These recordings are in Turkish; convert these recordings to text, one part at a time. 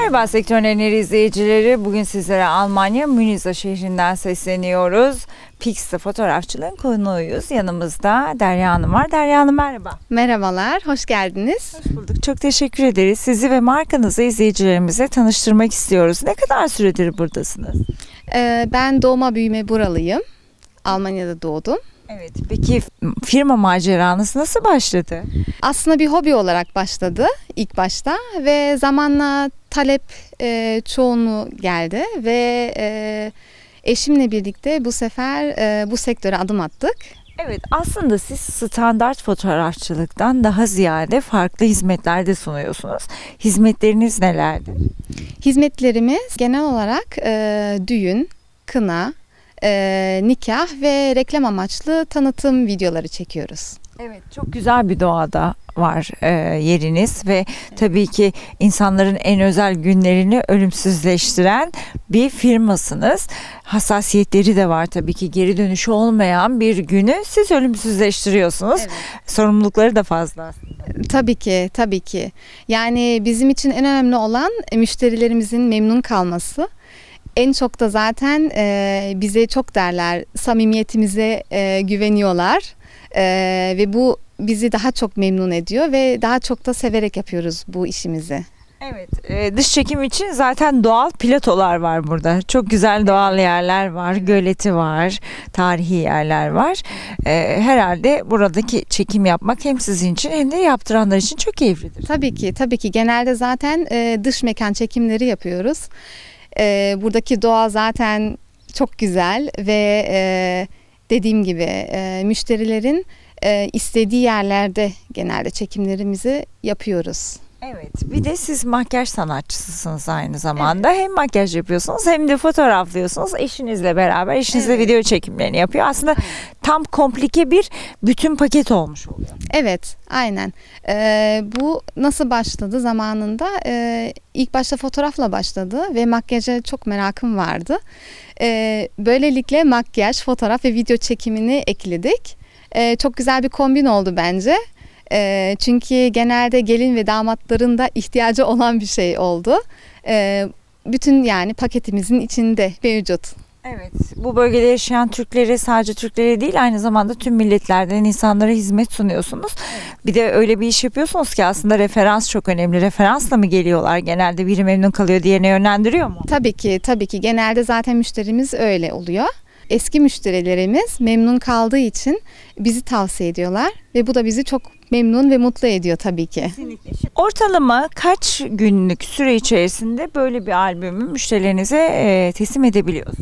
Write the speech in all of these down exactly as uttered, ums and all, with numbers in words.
Merhaba Sektörün Enleri izleyicileri. Bugün sizlere Almanya Müniza şehrinden sesleniyoruz. Pix'te fotoğrafçılığın konuğuyuz. Yanımızda Derya Hanım var. Derya Hanım merhaba. Merhabalar, hoş geldiniz. Hoş bulduk. Çok teşekkür ederiz. Sizi ve markanızı izleyicilerimize tanıştırmak istiyoruz. Ne kadar süredir buradasınız? Ee, ben doğma büyüme buralıyım. Almanya'da doğdum. Evet. Peki firma maceranız nasıl başladı? Aslında bir hobi olarak başladı ilk başta ve zamanla talep e, çoğunluğu geldi ve e, eşimle birlikte bu sefer e, bu sektöre adım attık. Evet, aslında siz standart fotoğrafçılıktan daha ziyade farklı hizmetler de sunuyorsunuz. Hizmetleriniz nelerdir? Hizmetlerimiz genel olarak e, düğün, kına, e, nikah ve reklam amaçlı tanıtım videoları çekiyoruz. Evet, çok güzel bir doğada var e, yeriniz ve tabii ki insanların en özel günlerini ölümsüzleştiren bir firmasınız. Hassasiyetleri de var tabii ki, geri dönüşü olmayan bir günü siz ölümsüzleştiriyorsunuz. Evet. Sorumlulukları da fazla. Tabii ki, tabii ki. Yani bizim için en önemli olan müşterilerimizin memnun kalması. En çok da zaten e, bize çok derler, samimiyetimize e, güveniyorlar e, ve bu bizi daha çok memnun ediyor ve daha çok da severek yapıyoruz bu işimizi. Evet, e, dış çekim için zaten doğal platolar var burada. Çok güzel doğal yerler var, göleti var, tarihi yerler var. E, herhalde buradaki çekim yapmak hem sizin için hem de yaptıranlar için çok keyiflidir. Tabii ki, tabii ki. Genelde zaten e, dış mekan çekimleri yapıyoruz. E, buradaki doğa zaten çok güzel ve e, dediğim gibi e, müşterilerin e, istediği yerlerde genelde çekimlerimizi yapıyoruz. Evet, bir de siz makyaj sanatçısısınız aynı zamanda. Evet. Hem makyaj yapıyorsunuz hem de fotoğraflıyorsunuz. Eşinizle beraber, eşinizle Evet. video çekimlerini yapıyor. Aslında aynen, tam komplike bir bütün paket olmuş oluyor. Evet, aynen. Ee, bu nasıl başladı zamanında? Ee, ilk başta fotoğrafla başladı ve makyaja çok merakım vardı. Ee, böylelikle makyaj, fotoğraf ve video çekimini ekledik. Ee, çok güzel bir kombin oldu bence. E, çünkü genelde gelin ve damatların da ihtiyacı olan bir şey oldu. E, bütün yani paketimizin içinde mevcut. Evet, bu bölgede yaşayan Türklere, sadece Türklere değil, aynı zamanda tüm milletlerden insanlara hizmet sunuyorsunuz. Evet. Bir de öyle bir iş yapıyorsunuz ki aslında referans çok önemli. Referansla mı geliyorlar? Genelde biri memnun kalıyor, diğerine yönlendiriyor mu? Tabii ki, tabii ki. Genelde zaten müşterimiz öyle oluyor. Eski müşterilerimiz memnun kaldığı için bizi tavsiye ediyorlar ve bu da bizi çok memnun ve mutlu ediyor tabii ki. Kesinlikle. Ortalama kaç günlük süre içerisinde böyle bir albümü müşterilerinize e, teslim edebiliyorsunuz?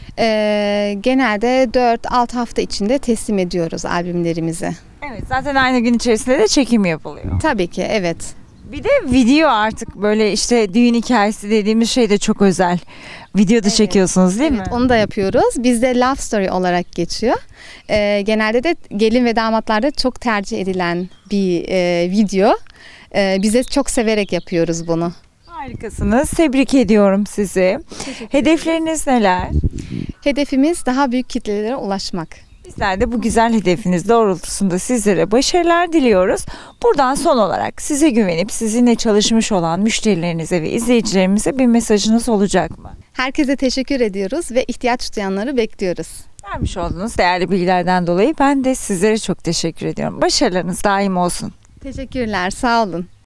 Ee, genelde dört altı hafta içinde teslim ediyoruz albümlerimizi. Evet, zaten aynı gün içerisinde de çekim yapılıyor. Tabii ki, evet. Bir de video, artık böyle işte düğün hikayesi dediğimiz şey de çok özel. Video da evet, çekiyorsunuz değil evet, mi? Onu da yapıyoruz. Bizde love story olarak geçiyor. Ee, genelde de gelin ve damatlarda çok tercih edilen bir e, video. Ee, bize çok severek yapıyoruz bunu. Harikasınız. Tebrik ediyorum sizi. Hedefleriniz neler? Hedefimiz daha büyük kitlelere ulaşmak. Bizler de bu güzel hedefiniz doğrultusunda sizlere başarılar diliyoruz. Buradan son olarak size güvenip sizinle çalışmış olan müşterilerinize ve izleyicilerimize bir mesajınız olacak mı? Herkese teşekkür ediyoruz ve ihtiyaç duyanları bekliyoruz. Vermiş olduğunuz değerli bilgilerden dolayı ben de sizlere çok teşekkür ediyorum. Başarılarınız daim olsun. Teşekkürler, sağ olun.